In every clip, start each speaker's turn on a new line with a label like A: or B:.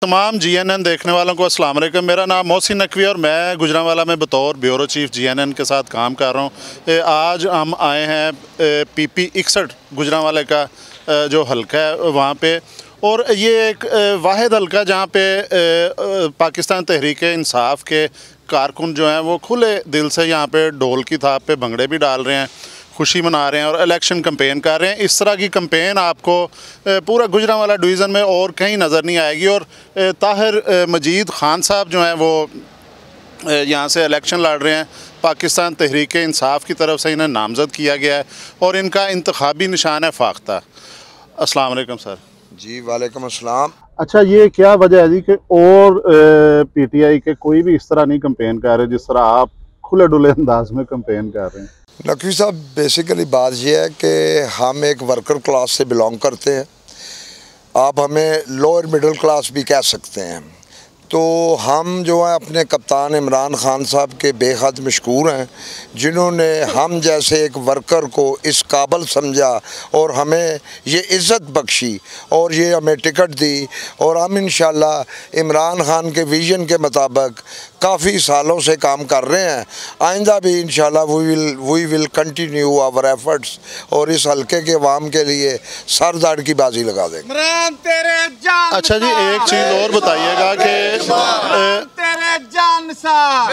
A: तमाम GNN देखने वालों को अस्सलाम वालेकुम। मेरा नाम मोहसिन नकवी और मैं गुजरांवाला में बतौर ब्यूरो चीफ GNN के साथ काम कर रहा हूँ। आज हम आए हैं PP 61 गुजरांवाले का जो हल्का है वहाँ पे, और ये एक वाहिद हल्का जहाँ पे पाकिस्तान तहरीक इंसाफ के कारकुन जो हैं वो खुले दिल से यहाँ पे ढोल की थाप पे भंगड़े भी डाल रहे हैं, खुशी मना रहे हैं और इलेक्शन कैंपेन कर रहे हैं। इस तरह की कैंपेन आपको पूरा गुजरांवाला डिवीज़न में और कहीं नज़र नहीं आएगी। और ताहिर मजीद ख़ान साहब जो हैं वो यहाँ से इलेक्शन लड़ रहे हैं। पाकिस्तान तहरीक इंसाफ की तरफ से इन्हें नामज़द किया गया है और इनका इंतखाबी निशान है फाख्ता। अस्सलाम वालेकुम सर।
B: जी वालेकुम अस्सलाम।
A: अच्छा, ये क्या वजह है जी कि और PTI के कोई भी इस तरह नहीं कैंपेन कर रहे जिस तरह आप खुले डुले अंदाज में कैंपेन कर रहे हैं?
B: नकवी साहब, बेसिकली बात यह है कि हम एक वर्कर क्लास से बिलोंग करते हैं। आप हमें लोअर मिडिल क्लास भी कह सकते हैं। तो हम जो है अपने कप्तान इमरान खान साहब के बेहद मशकूर हैं, जिन्होंने हम जैसे एक वर्कर को इस काबिल समझा और हमें ये इज़्ज़त बख्शी और ये हमें टिकट दी। और हम इंशाल्लाह इमरान खान के विज़न के मुताबिक काफ़ी सालों से काम कर रहे हैं। आइंदा भी इंशाल्लाह we will continue our efforts और इस हल्के के अवाम के लिए सर दाड़ की बाजी लगा देंगे।
A: अच्छा जी, एक चीज़ और बताइएगा कि
C: तेरे जान सा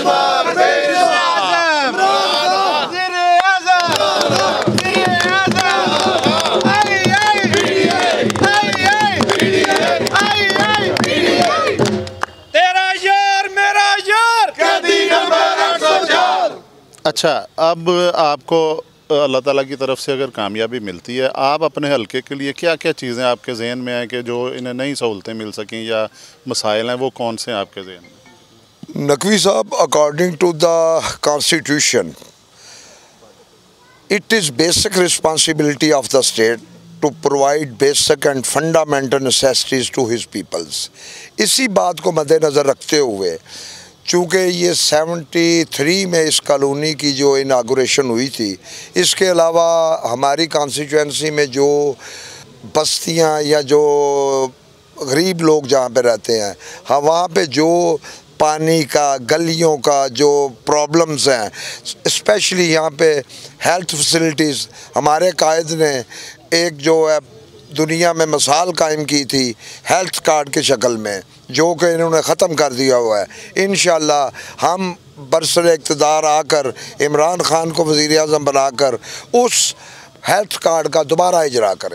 A: अच्छा, अब आपको अल्लाह ताला की तरफ से अगर कामयाबी मिलती है, आप अपने हल्के के लिए क्या क्या चीज़ें आपके जहन में हैं कि जो इन्हें नई सहूलतें मिल सकें या मसाइल हैं, वो कौन से हैं आपके जहन में?
B: नकवी साहब, according to the constitution it is basic responsibility of the state to provide basic and fundamental necessities to his peoples. इसी बात को मद्देनज़र रखते हुए, चूँकि ये 73 में इस कॉलोनी की जो इनागुरेशन हुई थी, इसके अलावा हमारी कॉन्स्टिट्यूएंसी में जो बस्तियां या जो गरीब लोग जहाँ पे रहते हैं, हाँ, वहाँ पे जो पानी का, गलियों का जो प्रॉब्लम्स हैं, स्पेशली यहाँ पे हेल्थ फैसिलिटीज़, हमारे कायद ने एक जो है दुनिया में मिसाल कायम की थी हेल्थ कार्ड के शक्ल में, जो कि इन्होंने ख़त्म कर दिया हुआ है। इंशाल्लाह हम बरसरे इक़्तिदार आकर इमरान खान को वज़ीर आज़म बनाकर उस हेल्थ कार्ड का दोबारा इजरा करें।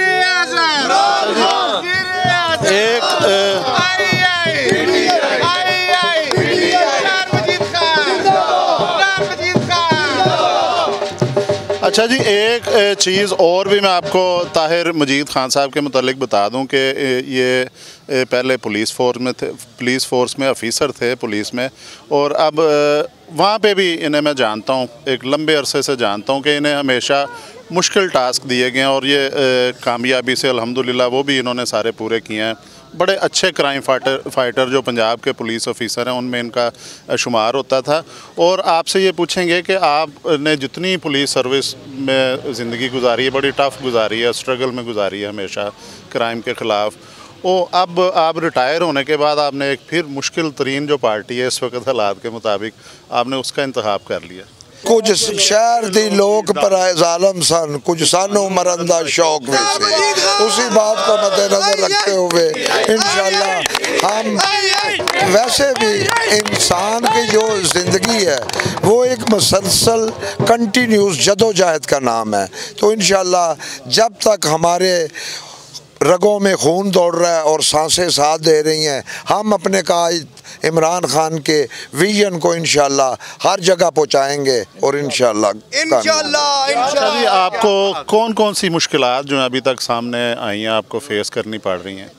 A: अच्छा जी, एक चीज़ और भी मैं आपको ताहिर मजीद ख़ान साहब के मुतालिक बता दूं कि ये पहले पुलिस फोर्स में ऑफ़िसर थे पुलिस में, और अब वहाँ पे भी इन्हें मैं जानता हूँ, एक लंबे अरसे से जानता हूँ कि इन्हें हमेशा मुश्किल टास्क दिए गए हैं और ये कामयाबी से अल्हम्दुलिल्लाह वो भी इन्होंने सारे पूरे किए हैं। बड़े अच्छे क्राइम फाइटर जो पंजाब के पुलिस ऑफिसर हैं उनमें इनका शुमार होता था। और आपसे ये पूछेंगे कि आपने जितनी पुलिस सर्विस में ज़िंदगी गुजारी है, बड़ी टफ़ गुजारी है, स्ट्रगल में गुजारी है हमेशा क्राइम के ख़िलाफ़, वो अब आप रिटायर होने के बाद आपने एक फिर मुश्किल तरीन जो पार्टी है इस वक्त हालात के मुताबिक, आपने उसका इंतखाब कर लिया।
B: कुछ शहर दी लोग पर जालम सन, कुछ सानू मरंदा शौक वैसे, उसी बात को मद्देनजर रखते हुए इंशाल्लाह हम, वैसे भी इंसान की जो ज़िंदगी है वो एक मुसलसल कंटिन्यूस जदोजहद का नाम है। तो इंशाल्लाह जब तक हमारे रगों में खून दौड़ रहा है और सांसें साथ दे रही हैं, हम अपने कायद इमरान खान के विजन को इंशाल्लाह हर जगह पहुंचाएंगे और इंशाल्लाह।
A: जी, आपको कौन कौन सी मुश्किलात जो अभी तक सामने आई हैं आपको फेस करनी पड़ रही हैं?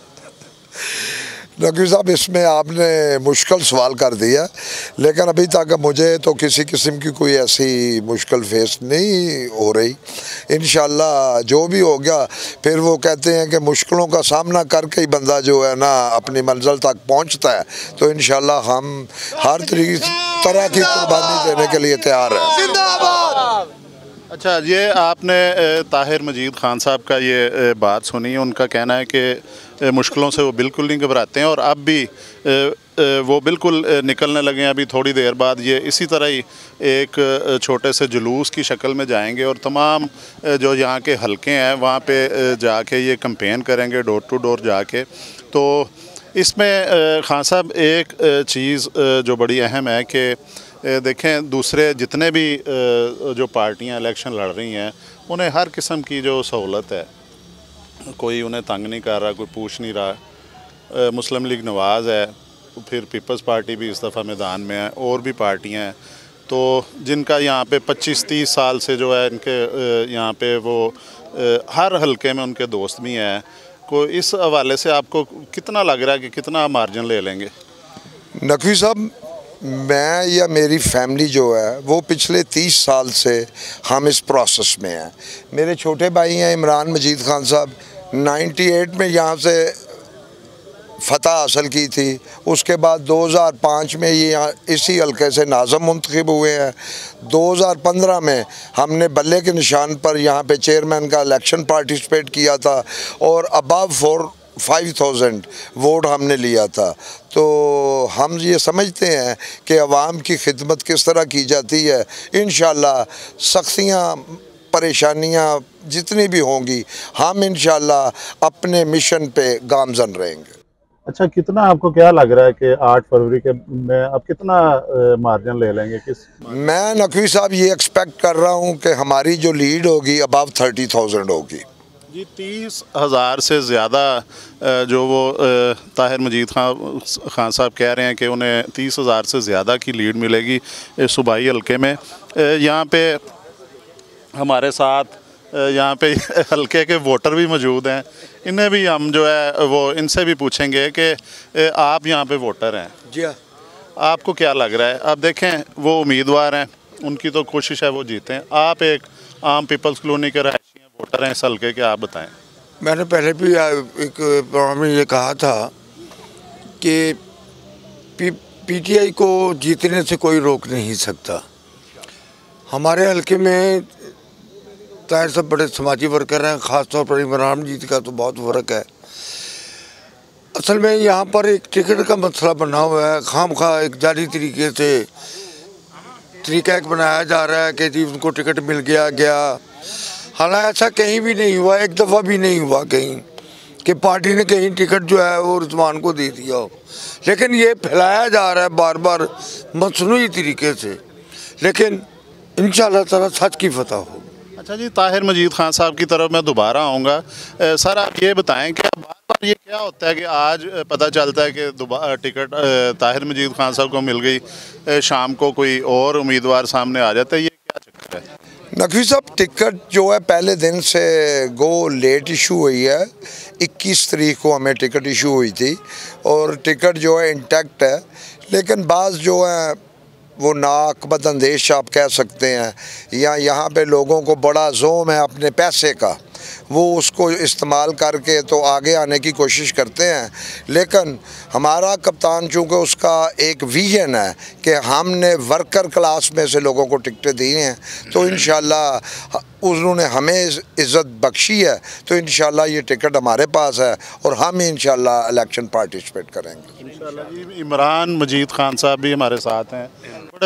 B: नकवी साहब, इसमें आपने मुश्किल सवाल कर दिया, लेकिन अभी तक मुझे तो किसी किस्म की कोई ऐसी मुश्किल फेस नहीं हो रही। इंशाल्लाह जो भी हो गया, फिर वो कहते हैं कि मुश्किलों का सामना करके ही बंदा जो है ना अपनी मंजिल तक पहुंचता है। तो इंशाल्लाह हम हर तरह की कुर्बानी देने के लिए तैयार हैं।
A: अच्छा, ये आपने ताहिर मजीद खान साहब का ये बात सुनी। उनका कहना है कि मुश्किलों से वो बिल्कुल नहीं घबराते हैं और अब भी वो बिल्कुल निकलने लगे हैं। अभी थोड़ी देर बाद ये इसी तरह ही एक छोटे से जुलूस की शक्ल में जाएंगे और तमाम जो यहाँ के हलके हैं वहाँ पे जाके ये कैंपेन करेंगे, डोर टू डोर जाके। तो इसमें खान साहब एक चीज़ जो बड़ी अहम है कि देखें, दूसरे जितने भी जो पार्टियां इलेक्शन लड़ रही हैं उन्हें हर किस्म की जो सहूलत है, कोई उन्हें तंग नहीं कर रहा, कोई पूछ नहीं रहा। मुस्लिम लीग नवाज़ है, फिर पीपल्स पार्टी भी इस दफ़ा मैदान में है, और भी पार्टियां हैं तो जिनका यहाँ पे 25-30 साल से जो है इनके यहाँ पे वो हर हलके में उनके दोस्त भी हैं। को इस हवाले से आपको कितना लग रहा है कि कितना मार्जिन ले लेंगे?
B: नकवी साहब, मैं या मेरी फैमिली जो है वो पिछले 30 साल से हम इस प्रोसेस में हैं। मेरे छोटे भाई हैं इमरान मजीद खान साहब, 98 में यहाँ से फ़तह हासिल की थी। उसके बाद 2005 में ये यहाँ इसी हल्के से नाज़म मुंतखब हुए हैं। 2015 में हमने बल्ले के निशान पर यहाँ पे चेयरमैन का इलेक्शन पार्टिसिपेट किया था और अबव 5,000 वोट हमने लिया था। तो हम ये समझते हैं कि अवाम की खिदमत किस तरह की जाती है। इंशाअल्लाह सख्तियाँ परेशानियाँ जितनी भी होंगी हम इंशाअल्लाह अपने मिशन पे गामजन रहेंगे।
A: अच्छा, कितना आपको क्या लग रहा है कि 8 फरवरी के में अब कितना मार्जिन ले लेंगे?
B: मैं नकवी साहब ये एक्सपेक्ट कर रहा हूँ कि हमारी जो लीड होगी अबव 30,000 होगी।
A: जी, 30,000 से ज़्यादा जो वो ताहिर मजीद खान साहब कह रहे हैं कि उन्हें 30,000 से ज़्यादा की लीड मिलेगी सूबाई हल्के में। यहाँ पे हमारे साथ यहाँ पे हल्के के वोटर भी मौजूद हैं, इन्हें भी हम जो है वो इनसे भी पूछेंगे कि आप यहाँ पे वोटर हैं।
B: जी हाँ।
A: आपको क्या लग रहा है? आप देखें, वो उम्मीदवार हैं, उनकी तो कोशिश है वो जीतें। आप एक आम पीपल्स कॉलोनी के रहायशी हैं, वोटर हैं इस हल्के के, आप बताएं।
D: मैंने पहले भी एक प्रोग्राम में ये कहा था कि पीटीआई को जीतने से कोई रोक नहीं सकता। हमारे हल्के में ताहिर साहब बड़े समाजी वर्कर हैं, ख़ास तौर पर इमरान मजीद का तो बहुत फ़र्क है। असल में यहाँ पर एक टिकट का मसला बना हुआ है। खामखा एक जाली तरीके से तरीका एक बनाया जा रहा है कि जी उनको टिकट मिल गया। हालांकि ऐसा कहीं भी नहीं हुआ, एक दफ़ा भी नहीं हुआ कहीं कि पार्टी ने कहीं टिकट जो है वो रिजवान को दे दिया हो। लेकिन ये फैलाया जा रहा है बार बार मसनूई तरीके से, लेकिन इंशाअल्लाह ताला सच की फतह हो।
A: अच्छा जी, ताहिर मजीद खान साहब की तरफ मैं दोबारा आऊँगा। सर, आप ये बताएं कि बार बार ये क्या होता है कि आज पता चलता है कि टिकट ताहिर मजीद खान साहब को मिल गई, शाम को कोई और उम्मीदवार सामने आ जाता है, ये क्या चक्कर है?
B: नकवी साहब, टिकट जो है पहले दिन से गो लेट इशू हुई है। 21 तारीख को हमें टिकट इशू हुई थी और टिकट जो है इंटैक्ट है, लेकिन बाज़ जो है वो नाकबद अंदेश आप कह सकते हैं, या यहाँ पे लोगों को बड़ा ज़ोम है अपने पैसे का, वो उसको इस्तेमाल करके तो आगे आने की कोशिश करते हैं। लेकिन हमारा कप्तान चूँकि उसका एक विजन है कि हमने वर्कर क्लास में से लोगों को टिकटें दी हैं, तो इंशाअल्लाह उन्होंने हमें इज़्ज़त बख्शी है, तो इंशाअल्लाह ये टिकट हमारे पास है और हम इंशाअल्लाह इलेक्शन पार्टिसिपेट करेंगे
A: इंशाअल्लाह जी। इमरान मजीद खान साहब भी हमारे साथ हैं, बड़े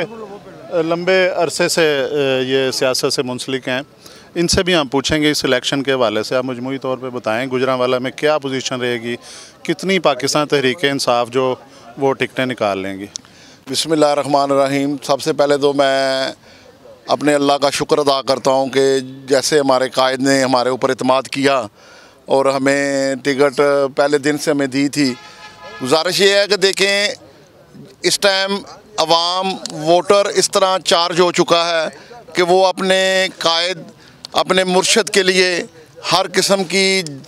A: लंबे अरसे से ये सियासत से मुंसलिक हैं। इनसे भी हम पूछेंगे इस इलेक्शन के हवाले से। आप मजमूई तौर पे बताएं, गुजरांवाला में क्या पोजीशन रहेगी, कितनी पाकिस्तान तहरीक इंसाफ जो वो टिकटें निकाल लेंगी?
E: बिस्मिल्लाहिर्रहमानिर्रहीम। सबसे पहले तो मैं अपने अल्लाह का शुक्र अदा करता हूँ कि जैसे हमारे कायद ने हमारे ऊपर इत्मीनान किया और हमें टिकट पहले दिन से हमें दी थी। गुजारिश ये है कि देखें, इस टाइम अवाम वोटर इस तरह चार्ज हो चुका है कि वो अपने कायद, अपने मुर्शद के लिए हर किस्म की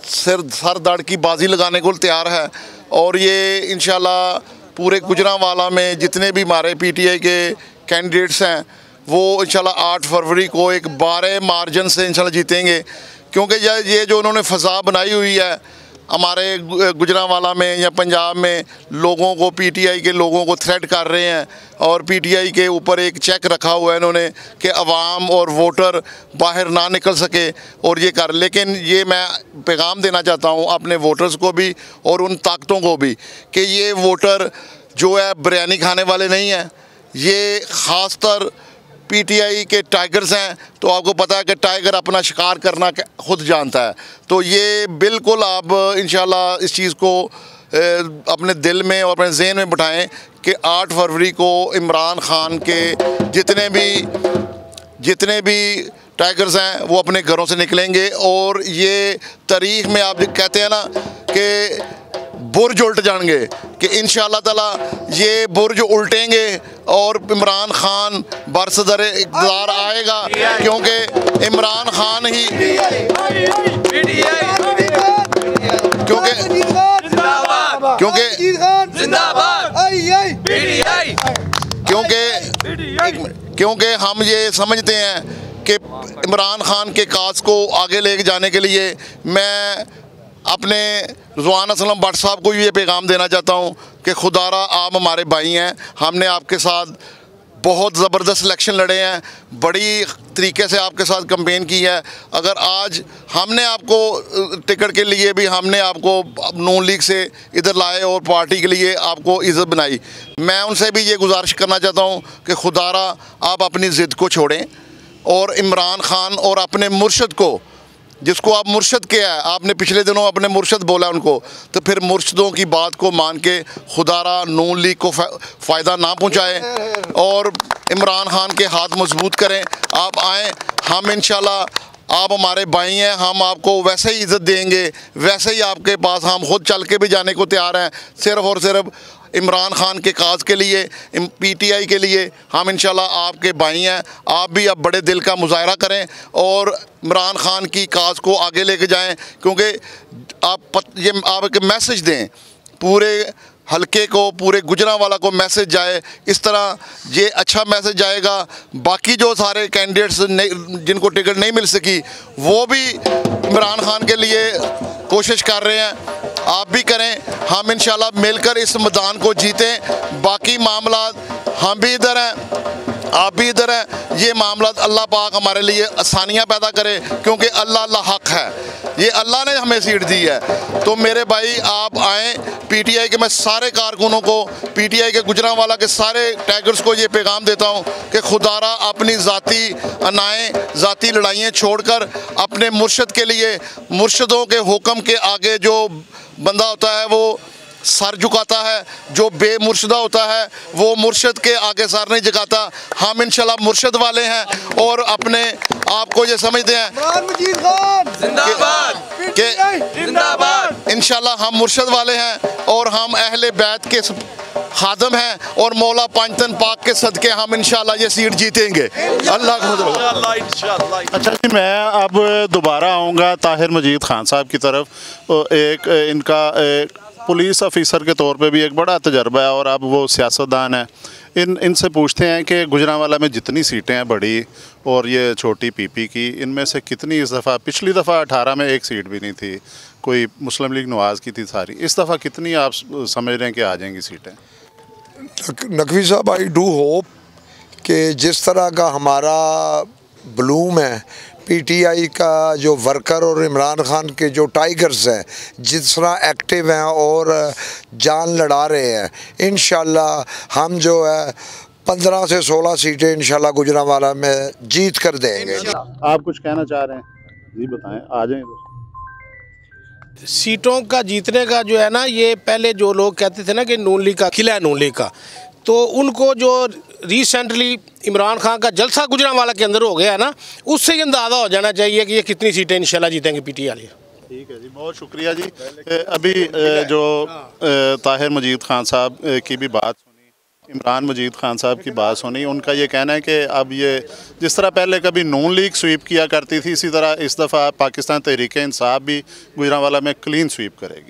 E: सर दड़ की बाजी लगाने को तैयार है। और ये इंशाल्लाह पूरे गुजरांवाला में जितने भी हमारे पीटीआई के कैंडिडेट्स हैं वो इंशाल्लाह 8 फरवरी को एक बारे मार्जिन से इंशाल्लाह जीतेंगे, क्योंकि ये जो उन्होंने फ़ज़ा बनाई हुई है हमारे गुजरांवाला में या पंजाब में लोगों को, पीटीआई के लोगों को थ्रेट कर रहे हैं और पीटीआई के ऊपर एक चेक रखा हुआ है इन्होंने कि अवाम और वोटर बाहर ना निकल सके और ये कर। लेकिन ये मैं पैगाम देना चाहता हूँ अपने वोटर्स को भी और उन ताकतों को भी कि ये वोटर जो है बिरयानी खाने वाले नहीं हैं। ये ख़ासतर पीटीआई के टाइगर्स हैं, तो आपको पता है कि टाइगर अपना शिकार करना खुद जानता है। तो ये बिल्कुल आप इंशाल्लाह इस चीज़ को अपने दिल में और अपने ज़हन में बिठाएं कि 8 फरवरी को इमरान खान के जितने भी टाइगर्स हैं वो अपने घरों से निकलेंगे और ये तारीख़ में आप कहते हैं ना कि बुर्ज उल्ट जाएंगे, कि इंशाअल्लाह ताला ये बुर्ज उल्टेंगे और इमरान खान बरसदरे इक़्तिदार आएगा, क्योंकि इमरान खान ही क्योंकि हम ये समझते हैं कि इमरान खान के काज को आगे लेके जाने के लिए मैं अपने रिजवान असलम भट्ट साहब को ये पैगाम देना चाहता हूँ कि खुदारा आप हमारे भाई हैं। हमने आपके साथ बहुत ज़बरदस्त इलेक्शन लड़े हैं, बड़ी तरीके से आपके साथ कैंपेन की है। अगर आज हमने आपको टिकट के लिए भी हमने आपको नून लीग से इधर लाए और पार्टी के लिए आपको इज़्ज़त बनाई, मैं उनसे भी ये गुजारिश करना चाहता हूँ कि खुदारा आप अपनी ज़िद को छोड़ें और इमरान खान और अपने मुर्शद को, जिसको आप मुर्शद किया है, आपने पिछले दिनों अपने मुर्शद बोला उनको, तो फिर मुर्शदों की बात को मान के खुदारा नून लीग को फ़ायदा ना पहुँचाएँ और इमरान खान के हाथ मजबूत करें। आप आएँ, हम इंशाल्लाह, आप हमारे भाई हैं, हम आपको वैसे ही इज़्ज़त देंगे, वैसे ही आपके पास हम खुद चल के भी जाने को तैयार हैं, सिर्फ़ और सिर्फ इमरान खान के काज के लिए, पीटीआई के लिए। हम इंशाल्लाह आपके भाई हैं, आप भी अब बड़े दिल का मुजाहरा करें और इमरान खान की काज को आगे लेके जाएं, क्योंकि आप एक मैसेज दें पूरे हल्के को, पूरे गुजरांवाला को मैसेज जाए। इस तरह ये अच्छा मैसेज जाएगा। बाकी जो सारे कैंडिडेट्स जिनको टिकट नहीं मिल सकी वो भी इमरान खान के लिए कोशिश कर रहे हैं, आप भी करें। हम इंशाल्लाह मिलकर इस मैदान को जीतें। बाकी मामला, हम भी इधर हैं, आप भी इधर हैं। ये मामला अल्लाह पाक हमारे लिए आसानियाँ पैदा करे, क्योंकि अल्लाह हक है, ये अल्लाह ने हमें सीट दी है। तो मेरे भाई आप आएँ, पीटीआई के मैं सारे कारकुनों को, पीटीआई के गुजरांवाला के सारे टाइगर्स को ये पैगाम देता हूँ कि खुदारा अपनी ज़ाती अनाएँ, ज़ाती लड़ाइयाँ छोड़कर अपने मुर्शद के लिए, मुर्शदों के हुक्म के आगे जो बंदा होता है वो सर झुकाता है, जो बेमुर्शदा होता है वो मुर्शद के आगे सर नहीं झुकाता। हम इंशाल्लाह मुर्शद वाले हैं और अपने आप को ये समझते हैं कि इंशाल्लाह हम मुर्शद वाले हैं और हम अहले बैत के खादम हैं और मौला पंचतन पाक के सदके हम इंशाल्लाह ये सीट जीतेंगे। अल्लाह का इंशाल्लाह।
A: अच्छा जी, मैं अब दोबारा आऊँगा ताहिर मजीद खान साहब की तरफ। एक इनका पुलिस ऑफिसर के तौर पे भी एक बड़ा तजर्बा है और अब वो सियासतदान है। इनसे पूछते हैं कि गुजरांवाला में जितनी सीटें हैं बड़ी और ये छोटी पीपी की, इनमें से कितनी इस दफ़ा, पिछली दफ़ा 18 में एक सीट भी नहीं थी, कोई मुस्लिम लीग नवाज़ की थी सारी, इस दफ़ा कितनी आप समझ रहे हैं कि आ जाएंगी सीटें?
B: नकवी साहब, आई डू होप कि जिस तरह का हमारा ब्लूम है, पीटीआई का जो वर्कर और इमरान खान के जो टाइगर्स हैं जिस तरह एक्टिव हैं और जान लड़ा रहे हैं, इंशाल्लाह हम जो है 15 से 16 सीटें इंशाल्लाह गुजरांवाला में जीत कर देंगे।
A: आप कुछ कहना चाह रहे हैं? जी बताएं, आ जाएं।
F: सीटों का जीतने का जो है ना, ये पहले जो लोग कहते थे ना कि नून लीग का खिला है, नून लीग का, तो उनको जो रिसेंटली इमरान खान का जलसा गुजरांवाला के अंदर हो गया है ना, उससे ये अंदाज़ा हो जाना चाहिए कि ये कितनी सीटें इंशाल्लाह जीतेंगे पीटीआई वाले।
A: ठीक है जी, बहुत शुक्रिया जी। अभी जो ताहिर मजीद खान साहब की भी बात सुनी, इमरान मजीद खान साहब की बात सुनी, उनका ये कहना है कि अब ये जिस तरह पहले कभी नून लीग स्वीप किया करती थी, इसी तरह इस दफ़ा पाकिस्तान तहरीक इंसाफ भी गुजरांवाला में क्लीन स्वीप करेगी।